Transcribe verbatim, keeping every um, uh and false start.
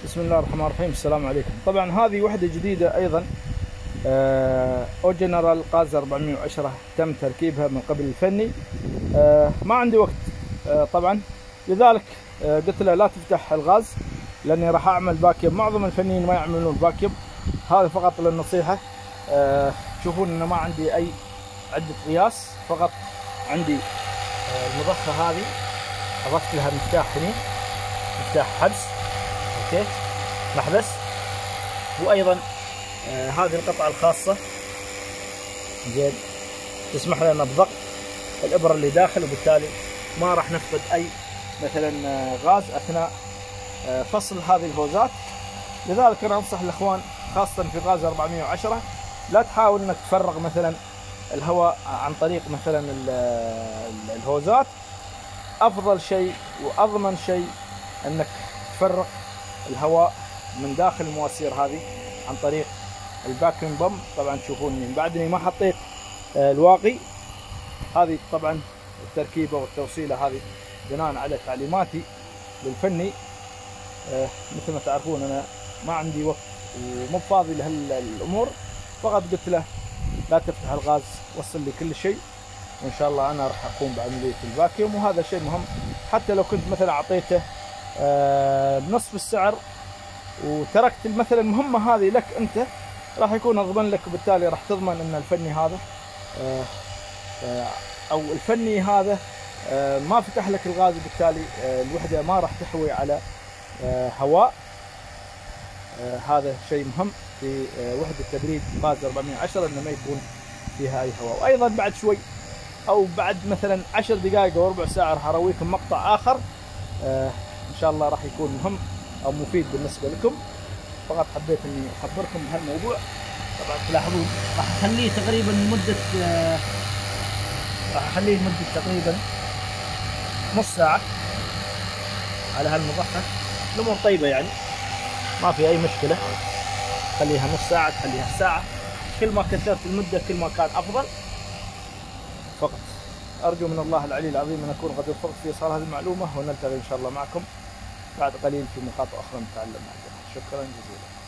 بسم الله الرحمن الرحيم. السلام عليكم. طبعا هذه وحدة جديدة أيضا، أو جنرال غاز أربعمئة وعشرة تم تركيبها من قبل الفني. آه ما عندي وقت آه طبعا، لذلك آه قلت له لا تفتح الغاز لأني راح أعمل باكيوم. معظم الفنيين ما يعملون باكيوم، هذا فقط للنصيحة. آه تشوفون أن ما عندي أي عدة قياس، فقط عندي آه المضخة هذه أضفت لها مفتاح هنا، مفتاح حبس، اوكي، محبس. وايضا آه هذه القطعه الخاصه زين تسمح لنا بضغط الابره اللي داخل، وبالتالي ما راح نفقد اي مثلا آه غاز اثناء آه فصل هذه الهوزات. لذلك انا انصح الاخوان خاصه في غاز أربعمئة وعشرة لا تحاول انك تفرغ مثلا الهواء عن طريق مثلا الهوزات. افضل شيء واضمن شيء انك تفرغ الهواء من داخل المواسير هذه عن طريق الباكيوم بم. طبعا تشوفون من بعد اني ما حطيت الواقي، هذه طبعا التركيبه والتوصيله هذه بناء على تعليماتي للفني. مثل ما تعرفون انا ما عندي وقت ومو فاضي لهالامور، فقط قلت له لا تفتح الغاز، وصل لي كل شيء وان شاء الله انا راح اقوم بعمليه الباكيوم. وهذا شيء مهم، حتى لو كنت مثلا اعطيته بنصف السعر وتركت مثلا المهمه هذه لك انت، راح يكون اضمن لك، وبالتالي راح تضمن ان الفني هذا او الفني هذا ما فتح لك الغاز، وبالتالي الوحده ما راح تحوي على هواء. هذا شيء مهم في وحده تبريد غاز أربعمئة وعشرة، انه ما يكون فيها اي هواء. وايضا بعد شوي او بعد مثلا عشر دقائق او ربع ساعه راح ارويكم مقطع اخر ان شاء الله راح يكون مهم او مفيد بالنسبه لكم. فقط حبيت اني اخبركم بهالموضوع. طبعا تلاحظون راح اخليه تقريبا لمده راح اخليه لمده تقريبا نص ساعه على هالمضخه. الامور طيبه يعني ما في اي مشكله، خليها نص ساعه، تخليها ساعه، كل ما كثرت المده كل ما كان افضل. فقط ارجو من الله العلي العظيم ان اكون قد وفقت في ايصال هذه المعلومه، ونلتقي ان شاء الله معكم بعد قليل في نقاط اخرى نتعلم عنها. شكرا جزيلا.